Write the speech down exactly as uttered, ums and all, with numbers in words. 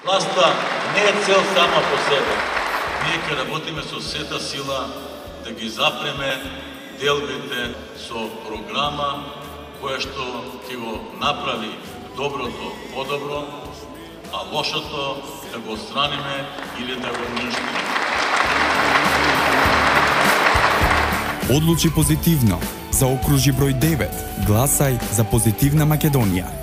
Власта не е цел сама по себе. Ние ќе работиме со сета сила да ги запреме делбите со програма која што ќе го направи доброто подобро, а лошото да го отстраниме или да го уништиме. Одлучи позитивно. За окружи број девет. Гласај за Позитивна Македонија.